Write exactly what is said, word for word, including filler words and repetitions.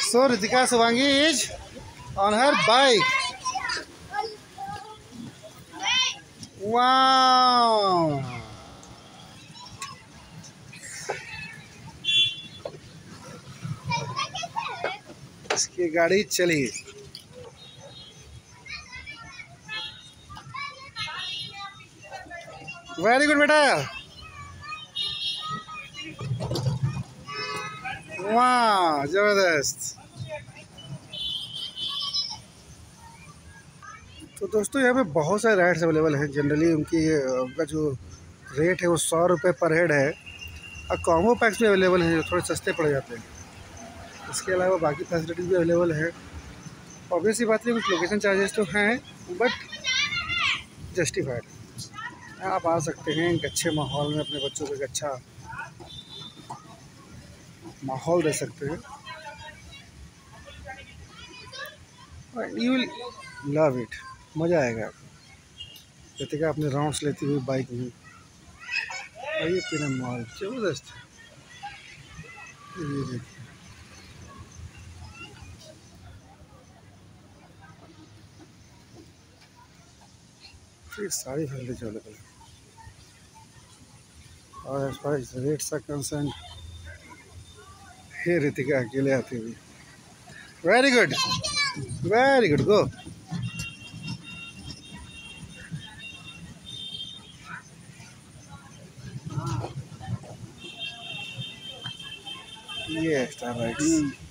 So Ritika Suvangi is on her bike. Wow. इसकी गाड़ी चली। वेरी गुड बेटा। वाह जबरदस्त। तो दोस्तों यहाँ पे बहुत सारे राइड्स अवेलेबल हैं। जनरली उनकी उनका जो रेट है वो सौ रुपये पर हेड है और कॉम्बो पैक्स भी अवेलेबल हैं जो थोड़े सस्ते पड़ जाते हैं। इसके अलावा बाकी फैसिलिटीज़ भी अवेलेबल है। ऑब्वियसली बात है कुछ लोकेशन चार्जेस तो हैं बट जस्टिफाइड। आप आ सकते हैं एक अच्छे माहौल में अपने बच्चों को एक अच्छा माहौल दे सकते हैं। यू विल लव इट, मज़ा आएगा। रितिका अपने राउंड्स लेती हुई बाइक में। और ये पीना मॉल जबरदस्त। ये देखिए फिर सारी फैसिलिटीज अवेलेबल है। और as far as rates are concern, hey Ritika अकेले आती हुई। Very good, very good, go. ये एक्स्ट्रा राइड्स।